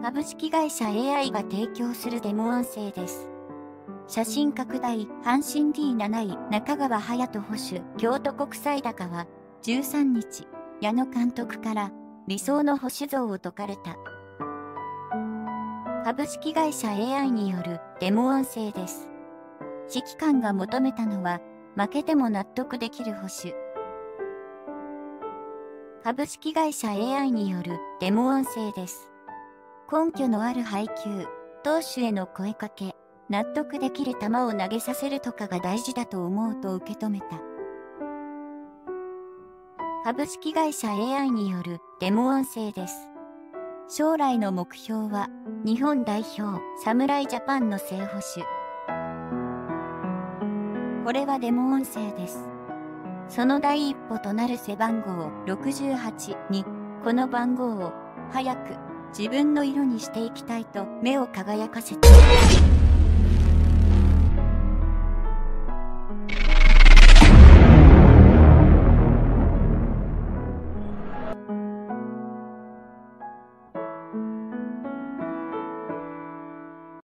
株式会社 AI が提供するデモ音声です。写真拡大、阪神 D7 位、中川隼人捕手、京都国際高は、13日、矢野監督から理想の捕手像を説かれた。株式会社 AI によるデモ音声です。指揮官が求めたのは、負けても納得できる捕手。株式会社 AI によるデモ音声です。根拠のある配球、投手への声かけ、納得できる球を投げさせるとかが大事だと思うと受け止めた。株式会社 AI によるデモ音声です。将来の目標は、日本代表、侍ジャパンの正捕手。これはデモ音声です。その第一歩となる背番号68に、この番号を早く自分の色にしていきたいと目を輝かせた。